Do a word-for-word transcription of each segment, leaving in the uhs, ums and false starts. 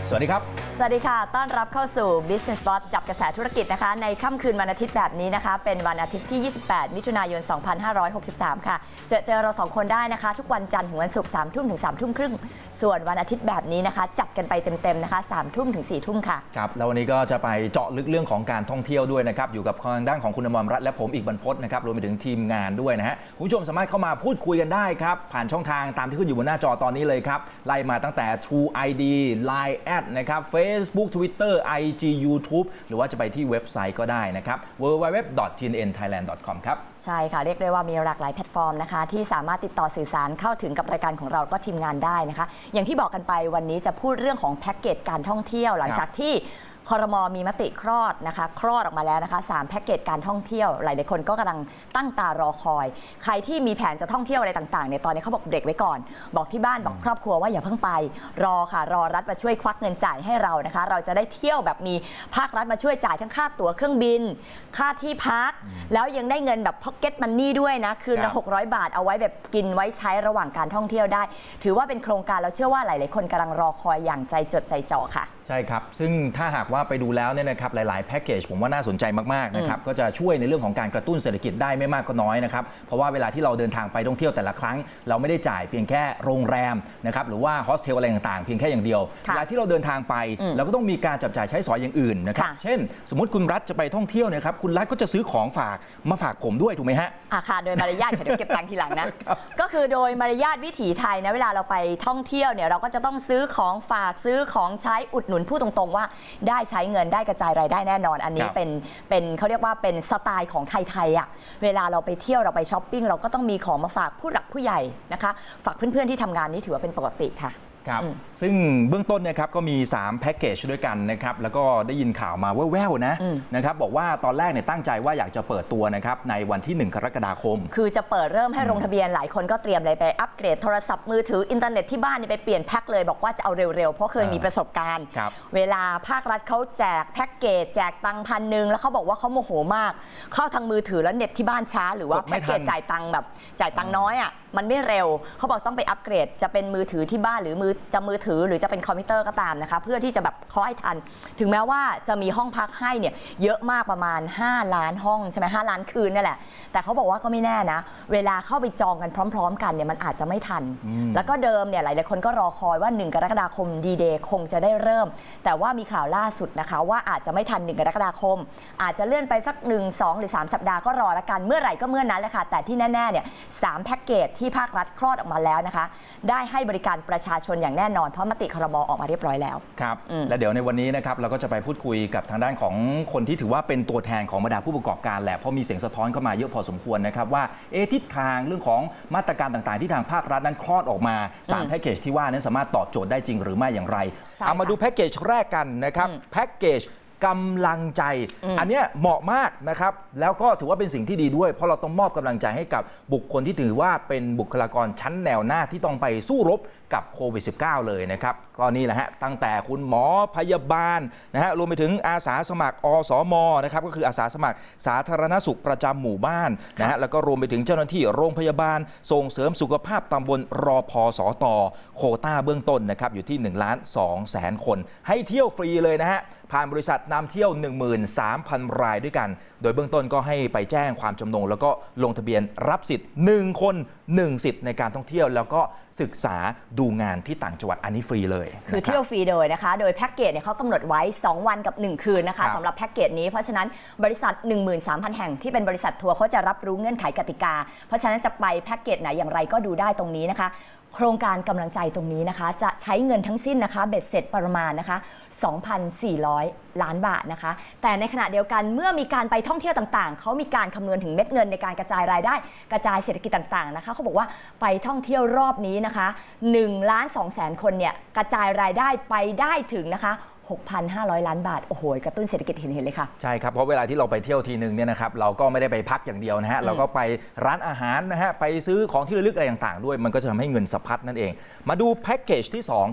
สวัสดีครับสวัสดีค่ะต้อนรับเข้าสู่ Business Spot จับกระแสธุรกิจนะคะในค่ำคืนวันอาทิตย์แบบนี้นะคะเป็นวันอาทิตย์ที่ ยี่สิบแปด มิถุนายน สองพันห้าร้อยหกสิบสาม ค่ะเจอเจอเราสองคนได้นะคะทุกวันจันทร์ถึงวันศุกร์ สามทุ่มถึง สามทุ่มครึ่งส่วนวันอาทิตย์แบบนี้นะคะจัดกันไปเต็มๆนะคะ สามทุ่มถึง สี่ทุ่มค่ะครับแล้ววันนี้ก็จะไปเจาะลึกเรื่องของการท่องเที่ยวด้วยนะครับอยู่กับทางด้านของคุณอมรรัตน์และผมอีกบรรพตนะครับรวมไปถึงทีมงานด้วยนะฮะคุณผู้ชมสามารถเข้ามาพูดคุยกันได้ครับผ่านช่องทางตามที่ขึ้นอยู่บนหน้าจอตอนนี้เลยครับไล่มาตั้งแต่ True ไอ ดี ไลน์ แอด นะครับ Facebook Twitter ไอ จี YouTube หรือว่าจะไปที่เว็บไซต์ก็ได้นะครับ ดับเบิลยู ดับเบิลยู ดับเบิลยู ดอท ที เอ็น เอ็น ไทยแลนด์ ดอท คอม ครับใช่ค่ะเรียกได้ว่ามีหลากหลายแพลตฟอร์มนะคะที่สามารถติดต่อสื่อสารเข้าถึงกับรายการของเราก็ทีมงานได้นะคะอย่างที่บอกกันไปวันนี้จะพูดเรื่องของแพ็กเกจการท่องเที่ยวหลังจากที่ครม.มีมติคลอดนะคะคลอดออกมาแล้วนะคะสามแพ็กเกจการท่องเที่ยวหลายๆคนก็กำลังตั้งตารอคอยใครที่มีแผนจะท่องเที่ยวอะไรต่างๆเนี่ยตอนนี้เขาบอกเบรกไว้ก่อนบอกที่บ้านบอกครอบครัวว่าอย่าเพิ่งไปรอค่ะรอรัฐมาช่วยควักเงินจ่ายให้เรานะคะเราจะได้เที่ยวแบบมีภาครัฐมาช่วยจ่ายทั้งค่าตั๋วเครื่องบินค่าที่พักแล้วยังได้เงินแบบพ็อกเก็ตมันนี่ด้วยนะคืนละหกร้อยบาทเอาไว้แบบกินไว้ใช้ระหว่างการท่องเที่ยวได้ถือว่าเป็นโครงการเราเชื่อว่าหลายๆคนกำลังรอคอยอย่างใจจดใจจ่อค่ะใช่ครับซึ่งถ้าหากว่าไปดูแล้วเนี่ยนะครับหลายๆแพ็กเกจผมว่าน่าสนใจมากๆนะครับก็จะช่วยในเรื่องของการกระตุ้นเศรษฐกิจได้ไม่มากก็น้อยนะครับเพราะว่าเวลาที่เราเดินทางไปท่องเที่ยวแต่ละครั้งเราไม่ได้จ่ายเพียงแค่โรงแรมนะครับหรือว่าโฮสเทลอะไรต่างๆเพียงแค่อย่างเดียวเวลาที่เราเดินทางไปเราก็ต้องมีการจับจ่ายใช้สอยอย่างอื่นนะครับเช่นสมมติคุณรัฐจะไปท่องเที่ยวนะครับคุณรัฐก็จะซื้อของฝากมาฝากผมด้วยถูกไหมฮะอ่ะค่ะโดยมารยาทเดี๋ยวเก็บตังค์ทีหลังนะก็คือโดยมารยาทวิถีไทยนะเวลาเราไปท่องเที่ยวเนี่ยเราก็จะต้องซื้อของฝากซื้อของใช้อุดหนุนพูดตรงๆว่าได้ใช้เงินได้กระจายรายได้แน่นอนอันนี้เป็นเป็นเขาเรียกว่าเป็นสไตล์ของไทยๆอ่ะเวลาเราไปเที่ยวเราไปช้อปปิ้งเราก็ต้องมีของมาฝากผู้หลักผู้ใหญ่นะคะฝากเพื่อนๆที่ทำงานนี้ถือว่าเป็นปกติค่ะครับซึ่งเบื้องต้นนะครับก็มีสามแพ็กเกจด้วยกันนะครับแล้วก็ได้ยินข่าวมาแว่วๆนะนะครับบอกว่าตอนแรกเนี่ยตั้งใจว่าอยากจะเปิดตัวนะครับในวันที่หนึ่งกรกฎาคมคือจะเปิดเริ่มให้ลงทะเบียนหลายคนก็เตรียมเลยไปอัปเกรดโทรศัพท์มือถืออินเทอร์เน็ตที่บ้านนี่ไปเปลี่ยนแพ็คเลยบอกว่าจะเอาเร็วๆเพราะเคยมีประสบการณ์เวลาภาครัฐเขาแจกแพ็กเกจแจกตังค์พันหนึ่งแล้วเขาบอกว่าเขาโมโหมากเข้าทางมือถือแล้วเน็ตที่บ้านช้าหรือว่าแพ็กเกจจ่ายตังค์แบบจ่ายตังค์น้อยอ่ะมันไม่เร็วเขาบอกต้องไปอัปเกรดจะเป็นมือถือที่บ้านหรือมือจะมือถือหรือจะเป็นคอมพิวเตอร์ก็ตามนะคะเพื่อที่จะแบบเคาะให้ทันถึงแม้ว่าจะมีห้องพักให้เนี่ยเยอะมากประมาณห้าล้านห้องใช่ไหมห้าล้านคืนนี่แหละแต่เขาบอกว่าก็ไม่แน่นะเวลาเข้าไปจองกันพร้อมๆกันเนี่ยมันอาจจะไม่ทันแล้วก็เดิมเนี่ยหลายๆคนก็รอคอยว่าหนึ่งกรกฎาคมดีเดย์คงจะได้เริ่มแต่ว่ามีข่าวล่าสุดนะคะว่าอาจจะไม่ทันหนึ่งกรกฎาคมอาจจะเลื่อนไปสักหนึ่ง สองหรือสามสัปดาห์ก็รอละกันเมื่อไหร่ก็เมื่อนั้นแหละค่ะแต่ที่แน่ๆเนี่ยสามแพ็กเกจที่ภาครัฐคลอดออกมาแล้วนะคะได้ให้บริการประชาชนอย่างแน่นอนเพราะมติครม.ออกมาเรียบร้อยแล้วครับและเดี๋ยวในวันนี้นะครับเราก็จะไปพูดคุยกับทางด้านของคนที่ถือว่าเป็นตัวแทนของบรรดาผู้ประกอบการแหละเพราะมีเสียงสะท้อนเข้ามาเยอะพอสมควรนะครับว่าเอทิศทางเรื่องของมาตรการต่างๆที่ทางภาครัฐนั้นคลอดออกมาสามแพ็กเกจที่ว่านั้นสามารถตอบโจทย์ได้จริงหรือไม่อย่างไรเอามาดูแพ็กเกจแรกกันนะครับแพ็กเกจกำลังใจอันนี้เหมาะมากนะครับแล้วก็ถือว่าเป็นสิ่งที่ดีด้วยเพราะเราต้องมอบกำลังใจให้กับบุคคลที่ถือว่าเป็นบุคลากรชั้นแนวหน้าที่ต้องไปสู้รบกับโควิด สิบเก้า เลยนะครับก็นี่แหละฮะตั้งแต่คุณหมอพยาบาลนะฮะรวมไปถึงอาสาสมัครอสมนะครับก็คืออาสาสมัครสาธารณสุขประจำหมู่บ้านนะฮะแล้วก็รวมไปถึงเจ้าหน้าที่โรงพยาบาลส่งเสริมสุขภาพตำบลรพสตโควต้าเบื้องต้นนะครับอยู่ที่หนึ่งล้านสองแสนคนให้เที่ยวฟรีเลยนะฮะผ่านบริษัทนำเที่ยว หนึ่งหมื่นสามพัน รายด้วยกันโดยเบื้องต้นก็ให้ไปแจ้งความจำนงแล้วก็ลงทะเบียนรับสิทธิ์หนึ่งคนหนึ่งสิทธิ์ในการท่องเที่ยวแล้วก็ศึกษาดูงานที่ต่างจังหวัดอันนี้ฟรีเลยคือเที่ยวฟรีโดยนะคะโดยแพ็กเกจเนี่ยเขากำหนดไว้สองวันกับหนึ่งคืนนะคะสำหรับแพ็กเกจนี้เพราะฉะนั้นบริษัท หนึ่งหมื่นสามพัน แห่งที่เป็นบริษัททัวร์เขาจะรับรู้เงื่อนไขกติกาเพราะฉะนั้นจะไปแพ็กเกจไหนอย่างไรก็ดูได้ตรงนี้นะคะโครงการกำลังใจตรงนี้นะคะจะใช้เงินทั้งสิ้นนะคะเบ็ดเสร็จประมาณนะคะสองพันสี่ร้อย ล้านบาทนะคะแต่ในขณะเดียวกันเมื่อมีการไปท่องเที่ยวต่างๆเขามีการคำนวณถึงเม็ดเงินในการกระจายรายได้กระจายเศรษฐกิจต่างๆนะคะเขาบอกว่าไปท่องเที่ยวรอบนี้นะคะหนึ่งล้านสองแสนคนเนี่ยกระจายรายได้ไปได้ถึงนะคะ หกพันห้าร้อย ล้านบาทโอ้โหกระตุ้นเศรษฐกิจเห็นเห็นเลยค่ะใช่ครับเพราะเวลาที่เราไปเที่ยวทีนึงเนี่ยนะครับเราก็ไม่ได้ไปพักอย่างเดียวนะฮะเราก็ไปร้านอาหารนะฮะไปซื้อของที่ระลึกอะไรต่างๆด้วยมันก็จะทำให้เงินสะพัดนั่นเองมาดูแพ็กเกจที่สองครับ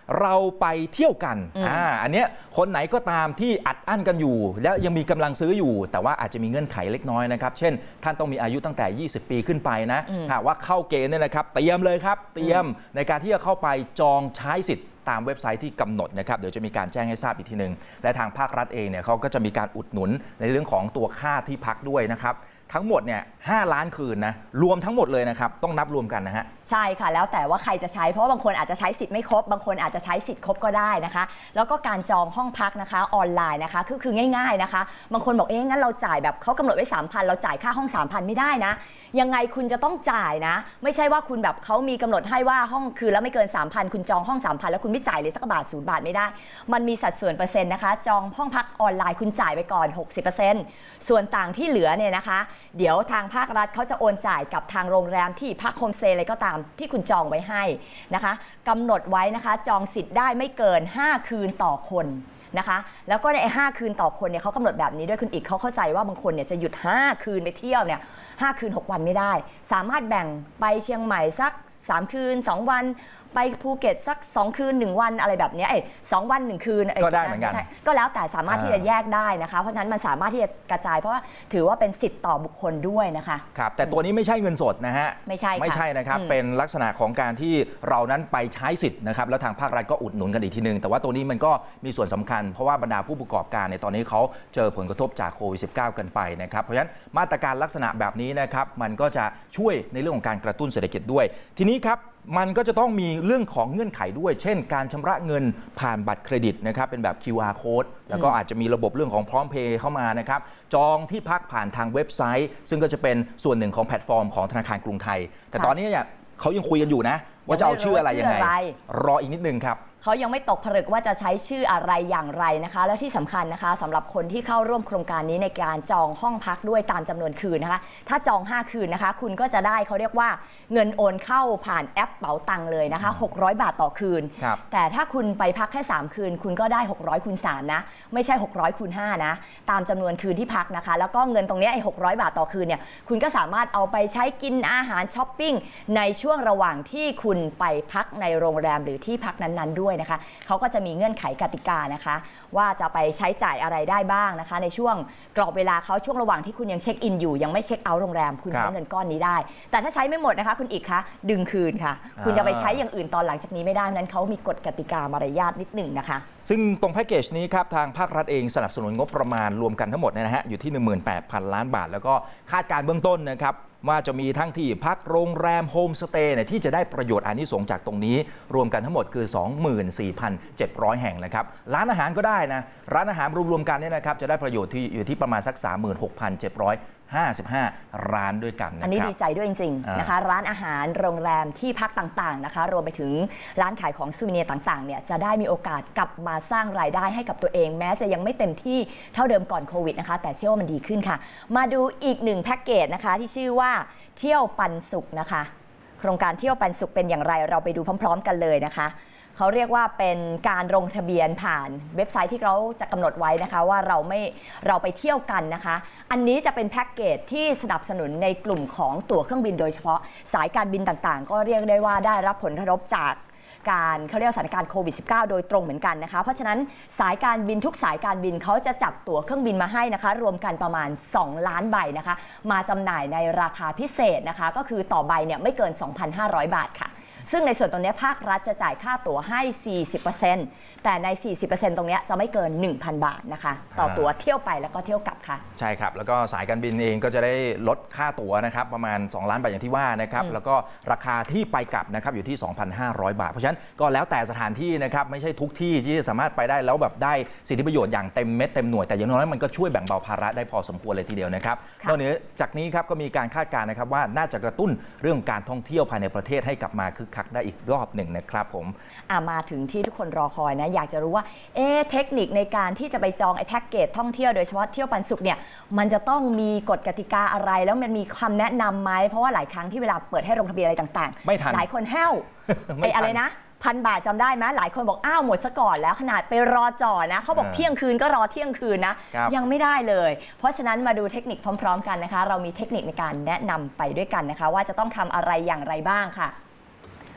เราไปเที่ยวกันอ่าอันเนี้ยคนไหนก็ตามที่อัดอั้นกันอยู่ แล้วยังมีกำลังซื้ออยู่แต่ว่าอาจจะมีเงื่อนไขเล็กน้อยนะครับเช่นท่านต้องมีอายุตั้งแต่ยี่สิบปีขึ้นไปนะถ้าว่าเข้าเกณฑ์เนี่ยนะครับเตรียมเลยครับเตรียมในการที่จะเข้าไปจองใช้สิทธิ์ตามเว็บไซต์ที่กำหนดนะครับเดี๋ยวจะมีการแจ้งให้ทราบอีกทีหนึ่งและทางภาครัฐเองเนี่ยเขาก็จะมีการอุดหนุนในเรื่องของตัวค่าที่พักด้วยนะครับทั้งหมดเนี่ยห้าล้านคืนนะรวมทั้งหมดเลยนะครับต้องนับรวมกันนะฮะใช่ค่ะแล้วแต่ว่าใครจะใช้เพราะว่าบางคนอาจจะใช้สิทธิ์ไม่ครบบางคนอาจจะใช้สิทธิ์ครบก็ได้นะคะแล้วก็การจองห้องพักนะคะออนไลน์นะคะคือคือง่ายๆนะคะบางคนบอกเอ๊ะงั้นเราจ่ายแบบเขากำหนดไว้ สามพัน เราจ่ายค่าห้อง สามพัน ไม่ได้นะยังไงคุณจะต้องจ่ายนะไม่ใช่ว่าคุณแบบเขามีกำหนดให้ว่าห้องคืนแล้วไม่เกิน สามพัน คุณจองห้อง สามพัน แล้วคุณไม่จ่ายเลยสักบาทศูนย์บาทไม่ได้มันมีสัดส่วนเปอร์เซ็นต์นะคะจองห้องพักออนไลน์คุณจ่ายไปก่อน หกสิบเปอร์เซ็นต์ ส่วนต่างที่เหลือเนี่ยนะคะเดี๋ยวทางภาครัฐเขาจะโอนจ่ายกับทางโรงแรมที่พักโฮมสเตย์อะไรก็ตามที่คุณจองไว้ให้นะคะกำหนดไว้นะคะจองสิทธิ์ได้ไม่เกินห้าคืนต่อคนนะคะแล้วก็ในห้าคืนต่อคนเนี่ยเขากำหนดแบบนี้ด้วยคุณอีกเขาเข้าใจว่าบางคนเนี่ยจะหยุดห้าคืนไปเที่ยวเนี่ยห้าคืนหกวันไม่ได้สามารถแบ่งไปเชียงใหม่สักสามคืนสองวันไปภูเก็ตสักสองคืนหนึ่งวันอะไรแบบนี้ไอ้สองวันหนึ่งคืนก็ได้เหมือนกันก็แล้วแต่สามารถที่จะแยกได้นะคะเพราะฉะนั้นมันสามารถที่จะกระจายเพราะว่าถือว่าเป็นสิทธิ์ต่อบุคคลด้วยนะคะครับแต่ตัวนี้ไม่ใช่เงินสดนะฮะไม่ใช่ไม่ใช่นะครับเป็นลักษณะของการที่เรานั้นไปใช้สิทธิ์นะครับแล้วทางภาครัฐก็อุดหนุนกันอีกทีนึงแต่ว่าตัวนี้มันก็มีส่วนสำคัญเพราะว่าบรรดาผู้ประกอบการในตอนนี้เขาเจอผลกระทบจากโควิด สิบเก้า กันไปนะครับเพราะฉะนั้นมาตรการลักษณะแบบนี้นะครับมันก็จะช่วยในเรื่องของการกระตุ้นเศรษฐกิจด้วยทีนี้ครับมันก็จะต้องมีเรื่องของเงื่อนไขด้วยเช่นการชำระเงินผ่านบัตรเครดิตนะครับเป็นแบบ คิว อาร์ Code แล้วก็อาจจะมีระบบเรื่องของพร้อมเพย์เข้ามานะครับจองที่พักผ่านทางเว็บไซต์ซึ่งก็จะเป็นส่วนหนึ่งของแพลตฟอร์มของธนาคารกรุงไทยแต่ตอนนี้เนี่ยเขายังคุยกันอยู่นะว่าจะเอาชื่ออะไรยังไงรออีกนิดนึงครับเขายังไม่ตกผลึกว่าจะใช้ชื่ออะไรอย่างไรนะคะแล้วที่สำคัญนะคะสำหรับคนที่เข้าร่วมโครงการนี้ในการจองห้องพักด้วยตามจำนวนคืนนะคะถ้าจองห้าคืนนะคะคุณก็จะได้เขาเรียกว่าเงินโอนเข้าผ่านแอปเป๋าตังเลยนะคะหกร้อยบาทต่อคืนแต่ถ้าคุณไปพักแค่สามคืนคุณก็ได้หกร้อยคูณสามนะไม่ใช่หกร้อยคูณห้านะตามจำนวนคืนที่พักนะคะแล้วก็เงินตรงนี้ไอ้หกร้อยบาทต่อคืนเนี่ยคุณก็สามารถเอาไปใช้กินอาหารช้อปปิ้งในช่วงระหว่างที่คุณไปพักในโรงแรมหรือที่พักนั้นๆด้วยนะคะเขาก็จะมีเงื่อนไขกติกานะคะว่าจะไปใช้จ่ายอะไรได้บ้างนะคะในช่วงกรอบเวลาเขาช่วงระหว่างที่คุณยังเช็คอินอยู่ยังไม่เช็คเอาท์โรงแรมคุณใช้เงินก้อนนี้ได้แต่ถ้าใช้ไม่หมดนะคะคุณอีกคะดึงคืนค่ะคุณจะไปใช้อย่างอื่นตอนหลังจากนี้ไม่ได้นั้นเขามีกฎกติกามารยาทนิดหนึ่งนะคะซึ่งตรงแพ็กเกจนี้ครับทางภาครัฐเองสนับสนุนงบประมาณรวมกันทั้งหมดนะฮะอยู่ที่ หนึ่งหมื่นแปดพัน ล้านบาทแล้วก็คาดการเบื้องต้นนะครับว่าจะมีทั้งที่พักโรงแรมโฮมสเตย์เนี่ยที่จะได้ประโยชน์อานิสงส์จากตรงนี้รวมกันทั้งหมดคือ สองหมื่นสี่พันเจ็ดร้อย แห่งนะครับร้านอาหารก็ได้นะร้านอาหารรวมๆกันเนี่ยนะครับจะได้ประโยชน์ที่อยู่ที่ประมาณสัก สามหมื่นหกพันเจ็ดร้อยห้าสิบห้า ร้านด้วยกันนะครับอันนี้ดีใจด้วยจริงๆนะคะร้านอาหารโรงแรมที่พักต่างๆนะคะรวมไปถึงร้านขายของซูเวเนียร์ต่างๆเนี่ยจะได้มีโอกาสกลับมาสร้างรายได้ให้กับตัวเองแม้จะยังไม่เต็มที่เท่าเดิมก่อนโควิดนะคะแต่เชื่อว่ามันดีขึ้นค่ะมาดูอีกหนึ่งแพ็กเกจนะคะที่ชื่อว่าเที่ยวปันสุขนะคะโครงการเที่ยวปันสุขเป็นอย่างไรเราไปดูพร้อมๆกันเลยนะคะเขาเรียกว่าเป็นการลงทะเบียนผ่านเว็บไซต์ที่เขาจะกำหนดไว้นะคะว่าเราไม่เราไปเที่ยวกันนะคะอันนี้จะเป็นแพ็กเกจที่สนับสนุนในกลุ่มของตั๋วเครื่องบินโดยเฉพาะสายการบินต่างๆก็เรียกได้ว่าได้รับผลกระทบจากการเขาเรียกสถานการณ์โควิด สิบเก้า โดยตรงเหมือนกันนะคะเพราะฉะนั้นสายการบินทุกสายการบินเขาจะจัดตั๋วเครื่องบินมาให้นะคะรวมกันประมาณสองล้านใบนะคะมาจำหน่ายในราคาพิเศษนะคะก็คือต่อใบเนี่ยไม่เกิน สองพันห้าร้อย บาทค่ะซึ่งในส่วนตรงนี้ภาครัฐจะจ่ายค่าตั๋วให้ สี่สิบเปอร์เซ็นต์ แต่ใน สี่สิบเปอร์เซ็นต์ ตรงนี้จะไม่เกิน หนึ่งพัน บาทนะคะต่อตั๋วเที่ยวไปแล้วก็เที่ยวกลับค่ะใช่ครับแล้วก็สายการบินเองก็จะได้ลดค่าตั๋วนะครับประมาณสองล้านบาทอย่างที่ว่านะครับแล้วก็ราคาที่ไปกลับนะครับอยู่ที่ สองพันห้าร้อย บาทเพราะฉะนั้นก็แล้วแต่สถานที่นะครับไม่ใช่ทุกที่ที่สามารถไปได้แล้วแบบได้สิทธิประโยชน์อย่างเต็มเม็ดเต็มหน่วยแต่อย่างน้อยมันก็ช่วยแบ่งเบาภาระได้พอสมควรเลยทีเดียวนะครับนอกจากนี้ครับก็มีการคาดการณ์นะครับว่าน่าจะกระตุ้นเรื่องการท่องเที่ยวภายในประเทศให้กลับมาคึกคักได้อีกรอบหนึ่งนะครับผมมาถึงที่ทุกคนรอคอยนะอยากจะรู้ว่าเอ๊ะเทคนิคในการที่จะไปจองไอ้แพ็กเกจท่องเที่ยวโดยเฉพาะเที่ยวปันสุขเนี่ยมันจะต้องมีกฎกติกาอะไรแล้วมันมีคำแนะนำไหมเพราะว่าหลายครั้งที่เวลาเปิดให้ลงทะเบียนอะไรต่างๆไม่ทันหลายคนแห้วไอ้อะไรนะพันบาทจำได้ไหมหลายคนบอกอ้าวหมดซะก่อนแล้วขนาดไปรอจ่อนะเขาบอกเที่ยงคืนก็รอเที่ยงคืนนะยังไม่ได้เลยเพราะฉะนั้นมาดูเทคนิคพร้อมๆกันนะคะเรามีเทคนิคในการแนะนำไปด้วยกันนะคะว่าจะต้องทำอะไรอย่างไรบ้างค่ะ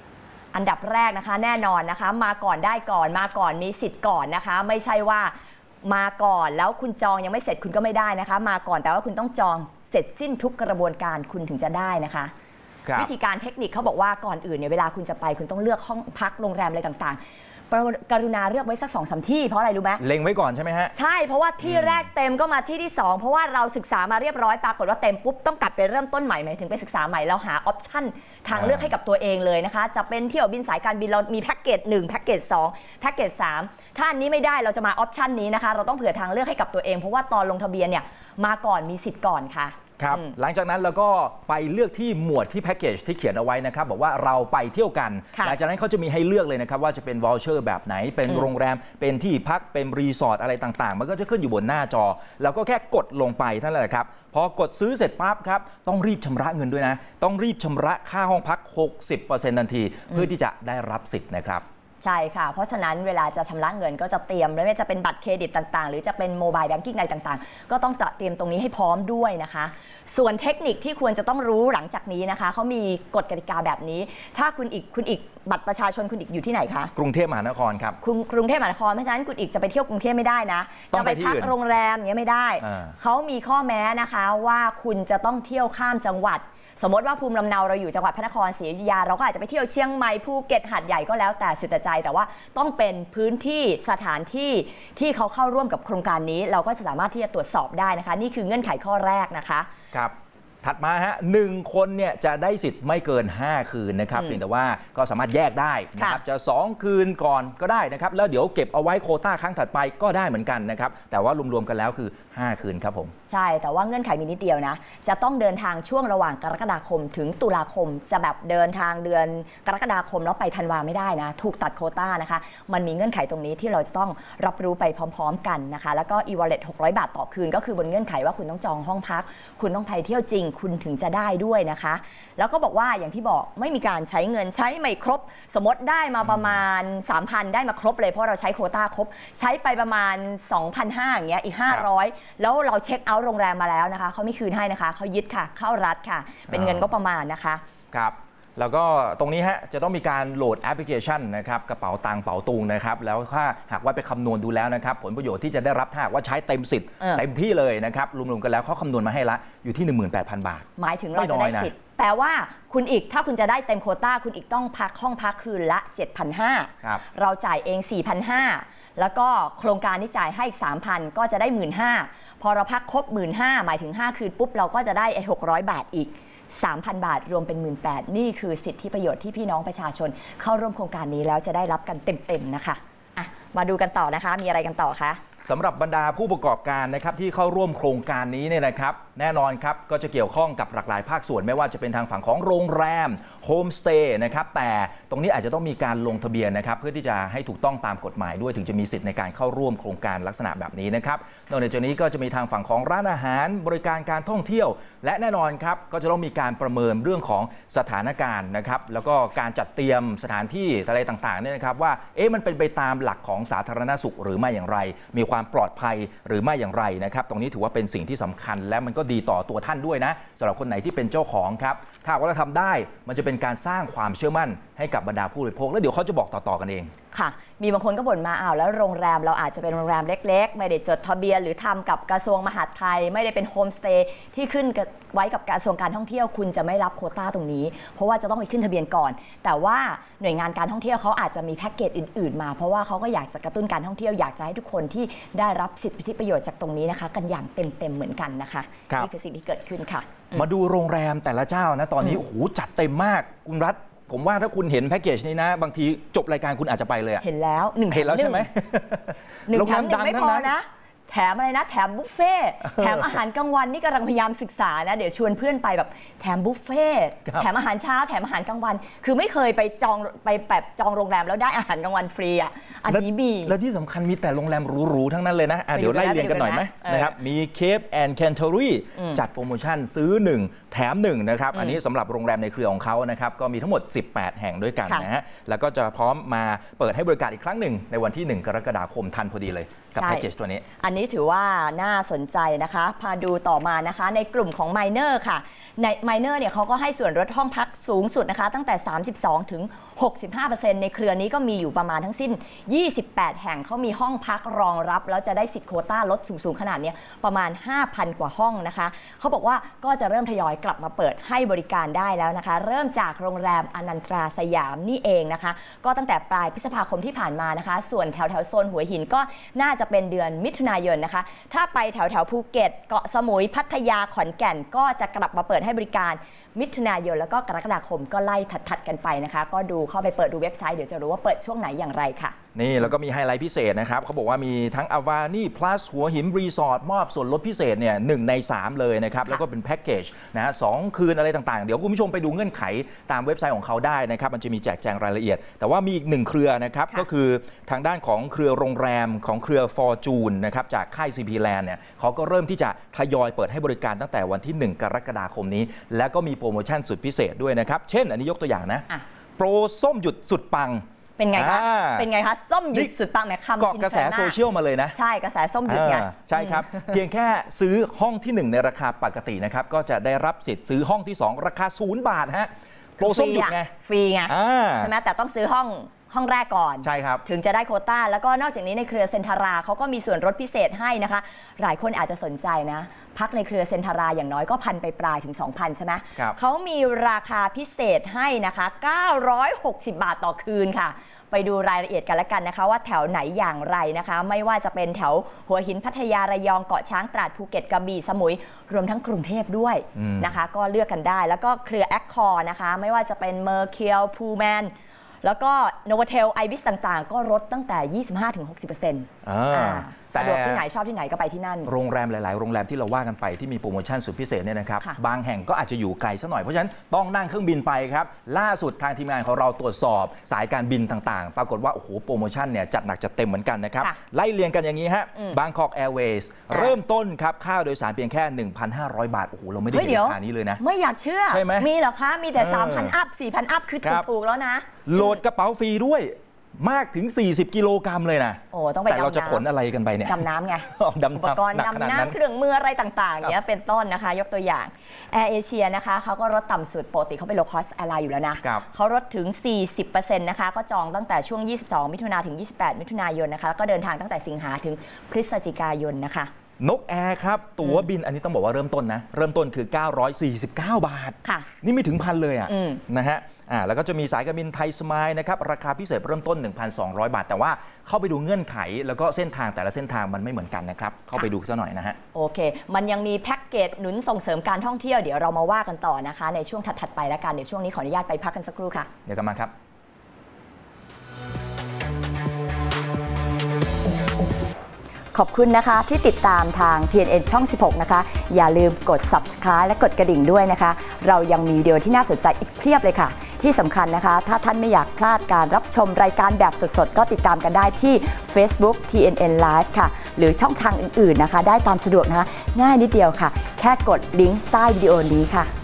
อันดับแรกนะคะแน่นอนนะคะมาก่อนได้ก่อนมาก่อนมีสิทธิ์ก่อนนะคะไม่ใช่ว่ามาก่อนแล้วคุณจองยังไม่เสร็จคุณก็ไม่ได้นะคะมาก่อนแต่ว่าคุณต้องจองเสร็จสิ้นทุกกระบวนการคุณถึงจะได้นะคะวิธีการเทคนิคเขาบอกว่าก่อนอื่นเนี่ยเวลาคุณจะไปคุณต้องเลือกห้องพักโรงแรมอะไรต่างๆกรุณาเลือกไว้สักสองสามที่เพราะอะไรรู้ไหมเล็งไว้ก่อนใช่ไหมฮะใช่เพราะว่าที่แรกเต็มก็มาที่ที่สองเพราะว่าเราศึกษามาเรียบร้อยปรากฏว่าเต็มปุ๊บต้องกลับไปเริ่มต้นใหม่หมายถึงไปศึกษาใหม่เราหาออปชั่นทางเลือกให้กับตัวเองเลยนะคะจะเป็นเที่ยวบินสายการบินเรามีแพ็กเกจหนึ่งแพ็กเกจสองแพ็กเกจสามถ้าอันนี้ไม่ได้เราจะมาออปชั่นนี้นะคะเราต้องเผื่อทางเลือกให้กับตัวเองเพราะว่าตอนลงทะเบียนเนี่ยมาก่อนมีสิทธิ์ก่อนค่ะครับหลังจากนั้นเราก็ไปเลือกที่หมวดที่แพ็กเกจที่เขียนเอาไว้นะครับบอกว่าเราไปเที่ยวกันหลังจากนั้นเขาจะมีให้เลือกเลยนะครับว่าจะเป็นวอลเชอร์แบบไหนเป็นโรงแรมเป็นที่พักเป็นรีสอร์ทอะไรต่างๆมันก็จะขึ้นอยู่บนหน้าจอแล้วก็แค่กดลงไปเท่านั้นแหละครับพอกดซื้อเสร็จปั๊บครับต้องรีบชำระเงินด้วยนะต้องรีบชำระค่าห้องพัก หกสิบเปอร์เซ็นต์ ทันทีเพื่อที่จะได้รับสิทธิ์นะครับใช่ค่ะเพราะฉะนั้นเวลาจะชำระเงินก็จะเตรียมไม่ว่าจะเป็นบัตรเครดิตต่างๆหรือจะเป็นโมบายแบงกิ้งอะไรต่างๆก็ต้องเตรียมตรงนี้ให้พร้อมด้วยนะคะส่วนเทคนิคที่ควรจะต้องรู้หลังจากนี้นะคะเขามีกฎกติกาแบบนี้ถ้าคุณอีกคุณอีกบัตรประชาชนคุณอีกอยู่ที่ไหนคะกรุงเทพมหานครครับกรุงเทพมหานครเพราะฉะนั้นคุณอีกจะไปเที่ยวกรุงเทพไม่ได้นะจะไปพักโรงแรมอย่างเงี้ยไม่ได้เขามีข้อแม้นะคะว่าคุณจะต้องเที่ยวข้ามจังหวัดสมมติว่าภูมิลำเนาเราอยู่จังหวัดพระนครศรีอยุธยาเราก็อาจจะไปเที่ยวเชียงใหม่ภูเก็ตหาดใหญ่ก็แล้วแต่สุดใจแต่ว่าต้องเป็นพื้นที่สถานที่ที่เขาเข้าร่วมกับโครงการนี้เราก็จะสามารถที่จะตรวจสอบได้นะคะนี่คือเงื่อนไขข้อแรกนะคะครับถัดมาฮะหนึ่งคนเนี่ยจะได้สิทธิ์ไม่เกินห้าคืนนะครับเพียงแต่ว่าก็สามารถแยกได้นะครับจะสองคืนก่อนก็ได้นะครับแล้วเดี๋ยวเก็บเอาไว้โควต้าครั้งถัดไปก็ได้เหมือนกันนะครับแต่ว่ารวมๆกันแล้วคือห้าคืนครับผมใช่แต่ว่าเงื่อนไขมีนิดเดียวนะจะต้องเดินทางช่วงระหว่างกรกฎาคมถึงตุลาคมจะแบบเดินทางเดือนกรกฎาคมแล้วไปธันวาไม่ได้นะถูกตัดโควต้านะคะมันมีเงื่อนไขตรงนี้ที่เราจะต้องรับรู้ไปพร้อมๆกันนะคะแล้วก็ e-wallet หกร้อยบาทต่อคืนก็คือบนเงื่อนไขว่าคุณต้องจองห้องพักคุณต้องไปเที่ยวจริงคุณถึงจะได้ด้วยนะคะแล้วก็บอกว่าอย่างที่บอกไม่มีการใช้เงินใช้ไม่ครบสมมติได้มาประมาณ สามพัน ได้มาครบเลยเพราะเราใช้โควต้าครบใช้ไปประมาณ สองพันห้าร้อย อย่างเงี้ยอีกห้าร้อยแล้วเราเช็คเอาท์โรงแรมมาแล้วนะคะเขาไม่คืนให้นะคะเขายึดค่ะเข้ารัฐค่ะเป็นเงินก็ประมาณนะคะครับแล้วก็ตรงนี้ฮะจะต้องมีการโหลดแอปพลิเคชันนะครับกระเป๋าตังค์เป๋าตุงนะครับแล้วถ้าหากว่าไปคำนวณดูแล้วนะครับผลประโยชน์ที่จะได้รับถ้าหากว่าใช้เต็มสิทธิ์เต็มที่เลยนะครับรวมๆกันแล้วเขาคำนวณมาให้ละอยู่ที่ หนึ่งหมื่นแปดพัน บาทหมายถึงเราจะได้สิทธิ์แปลว่าคุณอีกถ้าคุณจะได้เต็มโควต้าคุณอีกต้องพักห้องพักคืนละ เจ็ดพันห้าร้อย เราจ่ายเอง สี่พันห้าร้อย แล้วก็โครงการที่จ่ายให้อีก สามพัน ก็จะได้ หนึ่งหมื่นห้าพัน พอเราพักครบ หนึ่งหมื่นห้าพัน หมายถึงห้าคืนปุ๊บเราก็จะได้ไอ้หกร้อยบาทอีก สามพัน บาทรวมเป็น หนึ่งหมื่นแปดพัน นี่คือสิทธิประโยชน์ที่พี่น้องประชาชนเข้าร่วมโครงการนี้แล้วจะได้รับกันเต็มๆนะคะอ่ะมาดูกันต่อนะคะมีอะไรกันต่อคะสำหรับบรรดาผู้ประกอบการนะครับที่เข้าร่วมโครงการนี้เนี่ยนะครับแน่นอนครับก็จะเกี่ยวข้องกับหลากหลายภาคส่วนไม่ว่าจะเป็นทางฝั่งของโรงแรมโฮมสเตย์นะครับแต่ตรงนี้อาจจะต้องมีการลงทะเบียนนะครับเพื่อที่จะให้ถูกต้องตามกฎหมายด้วยถึงจะมีสิทธิ์ในการเข้าร่วมโครงการลักษณะแบบนี้นะครับนอกจากนี้ก็จะมีทางฝั่งของร้านอาหารบริการการท่องเที่ยวและแน่นอนครับก็จะต้องมีการประเมินเรื่องของสถานการณ์นะครับแล้วก็การจัดเตรียมสถานที่อะไรต่างๆเนี่ยนะครับว่าเอ๊ะมันเป็นไปตามหลักของสาธารณสุขหรือไม่อย่างไรมีความปลอดภัยหรือไม่อย่างไรนะครับตรงนี้ถือว่าเป็นสิ่งที่สำคัญและมันก็ดีต่อตัวท่านด้วยนะสำหรับคนไหนที่เป็นเจ้าของครับถ้าว่าเราทำได้มันจะเป็นการสร้างความเชื่อมั่นให้กับบรรดาผู้บริโภคแล้วเดี๋ยวเขาจะบอกต่อๆกันเองค่ะมีบางคนก็บ่นมาอ้าวแล้วโรงแรมเราอาจจะเป็นโรงแรมเล็กๆไม่ได้จดทะเบียนหรือทำกับกระทรวงมหาดไทยไม่ได้เป็นโฮมสเตย์ที่ขึ้นไว้กับกระทรวงการท่องเที่ยวคุณจะไม่รับโควต้าตรงนี้เพราะว่าจะต้องไปขึ้นทะเบียนก่อนแต่ว่าหน่วยงานการท่องเที่ยวเขาอาจจะมีแพ็กเกจอื่นๆมาเพราะว่าเขาก็อยากจะกระตุ้นการท่องเที่ยวอยากจะให้ทุกคนที่ได้รับสิทธิประโยชน์จากตรงนี้นะคะกันอย่างเต็มๆเหมือนกันนะคะนี่คือสิ่งที่เกิดขึ้นค่ะมาดูโรงแรมแต่ละเจ้านะตอนนี้โอ้โหจัดเต็มมากคุณรัฐผมว่าถ้าคุณเห็นแพ็กเกจนี้นะบางทีจบรายการคุณอาจจะไปเลยเห็นแล้วหนึ่งเห็นแล้วใช่ไหมหนึ่งแถมหนึ่งไม่พอนะแถมอะไรนะแถมบุฟเฟ่แถมอาหารกลางวันนี่กำลังพยายามศึกษานะเดี๋ยวชวนเพื่อนไปแบบแถมบุฟเฟ่แถมอาหารเช้าแถมอาหารกลางวันคือไม่เคยไปจองไปแบบจองโรงแรมแล้วได้อาหารกลางวันฟรีอ่ะอันนี้มีแล้วที่สำคัญมีแต่โรงแรมหรูๆทั้งนั้นเลยนะเดี๋ยวไล่เรียงกันหน่อยไหมนะครับมีเคปแอนด์แคนเทอรี่จัดโปรโมชั่นซื้อหนึ่งแถมหนึ่งนะครับอันนี้สำหรับโรงแรมในเครือของเขานะครับก็มีทั้งหมดสิบแปดแห่งด้วยกันนะฮะแล้วก็จะพร้อมมาเปิดให้บริการอีกครั้งหนึ่งในวันที่หนึ่งกรกฎาคมทันพอดีเลยกับแพ็กเกจตัวนี้อันนี้ถือว่าน่าสนใจนะคะพาดูต่อมานะคะในกลุ่มของ Miner ค่ะใน Miner เนี่ยเขาก็ให้ส่วนลดห้องพักสูงสุดนะคะตั้งแต่ สามสิบสองถึงหกสิบห้าเปอร์เซ็นต์ ในเครือนี้ก็มีอยู่ประมาณทั้งสิ้นยี่สิบแปดแห่งเขามีห้องพักรองรับแล้วจะได้สิทธิ์โควต้าลดสูงๆขนาดนี้ประมาณ ห้าพัน กว่าห้องนะคะเขาบอกว่าก็จะเริ่มทยอยกลับมาเปิดให้บริการได้แล้วนะคะเริ่มจากโรงแรมอนันตราสยามนี่เองนะคะก็ตั้งแต่ปลายพฤษภาคมที่ผ่านมานะคะส่วนแถวแถวโซนหัวหินก็น่าจะเป็นเดือนมิถุนายนนะคะถ้าไปแถวแถวภูเก็ตเกาะสมุยพัทยาขอนแก่นก็จะกลับมาเปิดให้บริการมิถุนายนแล้วก็กรกฎาคมก็ไล่ถัดๆกันไปนะคะก็ดูเข้าไปเปิดดูเว็บไซต์เดี๋ยวจะรู้ว่าเปิดช่วงไหนอย่างไรค่ะนี่แล้วก็มีไฮไลท์พิเศษนะครับเขาบอกว่ามีทั้งอาวานี่ plus หัวหินรีสอร์ทมอบส่วนลดพิเศษเนี่ยหนึ่งในสามเลยนะครับแล้วก็เป็นแพ็กเกจนะฮะสองคืนอะไรต่างๆเดี๋ยวคุณผู้ชมไปดูเงื่อนไขตามเว็บไซต์ของเขาได้นะครับมันจะมีแจกแจงรายละเอียดแต่ว่ามีอีกหนึ่งเครือนะครับก็คือทางด้านของเครือโรงแรมของเครือ Fortune นะครับจากค่าย ซี พี Land เนี่ยเขาก็เริ่มที่จะทยอยเปิดให้บริการตั้งแต่วันที่หนึ่งกรกฎาคมนี้แล้วก็มีโปรโมชั่นสุดพิเศษด้วยนะครับเช่นอันนี้ยกตัวอย่างนะโปรส้มหยุดสุดปังเป็นไงคะเป็นไงคะส้มหยุดสุดปังแหมคำเกาะกระแสโซเชียลมาเลยนะใช่กระแสส้มหยุดไงใช่ครับเพียงแค่ซื้อห้องที่หนึ่งในราคาปกตินะครับก็จะได้รับสิทธิ์ซื้อห้องที่สองราคาศูนย์บาทฮะโปรส้มหยุดไงฟรีไงใช่ไหมแต่ต้องซื้อห้องห้องแรกก่อนใช่ครับถึงจะได้โควต้าแล้วก็นอกจากนี้ในเครือเซนทาราเขาก็มีส่วนลดพิเศษให้นะคะหลายคนอาจจะสนใจนะพักในเครือเซนทาราอย่างน้อยก็พันไปปลายถึง สองพัน ใช่ไหมเขามีราคาพิเศษให้นะคะเก้าร้อยหกสิบบาทต่อคืนค่ะไปดูรายละเอียดกันแล้วกันนะคะว่าแถวไหนอย่างไรนะคะไม่ว่าจะเป็นแถวหัวหินพัทยาระยองเกาะช้างตราดภูเก็ตกระบี่สมุยรวมทั้งกรุงเทพด้วยนะคะก็เลือกกันได้แล้วก็เครือแอคคอร์นะคะไม่ว่าจะเป็นเมอร์เคียวพูแมนแล้วก็โนวาเทลไอบิสต่างๆก็ลดตั้งแต่ ยี่สิบห้าถึงหกสิบเปอร์เซ็นต์ อ่าสะดวกที่ไหนชอบที่ไหนก็ไปที่นั่นโรงแรมหลายๆโรงแรมที่เราว่ากันไปที่มีโปรโมชั่นสุดพิเศษเนี่ยนะครับบางแห่งก็อาจจะอยู่ไกลสักหน่อยเพราะฉะนั้นต้องนั่งเครื่องบินไปครับล่าสุดทางทีมงานของเราตรวจสอบสายการบินต่างๆปรากฏว่าโอ้โหโปรโมชั่นเนี่ยจัดหนักจัดเต็มเหมือนกันนะครับไล่เรียงกันอย่างนี้ฮะ Bangkok Airways เริ่มต้นครับค่าโดยสารเพียงแค่ หนึ่งพันห้าร้อย บาทโอ้โหเราไม่ได้เห็นราคานี้เลยนะไม่อยากเชื่อใช่ไหมมีเหรอคะมีแต่ สามพัน อัพ สี่พัน อัพคือถูกๆแล้วนะโหลดกระเป๋าฟรีด้วยมากถึงสี่สิบกิโลกรัมเลยนะโอ้ต้องไปแต่เราจะขนอะไรกันไปเนี่ยดำน้ำไงอุปกรณ์ดำน้ำเครื่องมืออะไรต่างๆเนี้ยเป็นต้นนะคะยกตัวอย่างแอร์เอเชียนะคะเขาก็ลดต่ำสุดปกติเขาเป็น low cost airline อยู่แล้วนะเขาลดถึง สี่สิบเปอร์เซ็นต์ นะคะก็จองตั้งแต่ช่วงยี่สิบสองมิถุนายนถึงยี่สิบแปดมิถุนายนนะคะแล้วก็เดินทางตั้งแต่สิงหาถึงพฤศจิกายนนะคะนกแอร์ครับตั๋วบินอันนี้ต้องบอกว่าเริ่มต้นนะเริ่มต้นคือเก้าร้อยสี่สิบเก้าบาทค่ะนี่ไม่ถึงพันเลยอ่ะนะฮะอ่าแล้วก็จะมีสายการบินไทยสมายนะครับราคาพิเศษเริ่มต้น หนึ่งพันสองร้อย บาทแต่ว่าเข้าไปดูเงื่อนไขแล้วก็เส้นทางแต่ละเส้นทางมันไม่เหมือนกันนะครับเข้าไปดูซะหน่อยนะฮะโอเคมันยังมีแพ็กเกจหนุนส่งเสริมการท่องเที่ยวเดี๋ยวเรามาว่ากันต่อนะคะในช่วงถัดๆไปแล้วกันเดี๋ยวช่วงนี้ขออนุญาตไปพักกันสักครู่ค่ะเดี๋ยวกลับมาครับขอบคุณนะคะที่ติดตามทาง ที เอ็น เอ็น ช่อง สิบหก นะคะอย่าลืมกด ซับสไครบ์ และกดกระดิ่งด้วยนะคะเรายังมีวิดีโอที่น่าสนใจอีกเพียบเลยค่ะที่สำคัญนะคะถ้าท่านไม่อยากพลาดการรับชมรายการแบบสดๆก็ติดตามกันได้ที่ Facebook ที เอ็น เอ็น Live ค่ะหรือช่องทางอื่นๆนะคะได้ตามสะดวกนะคะง่ายนิดเดียวค่ะแค่กดลิงก์ใต้วิดีโอนี้ค่ะ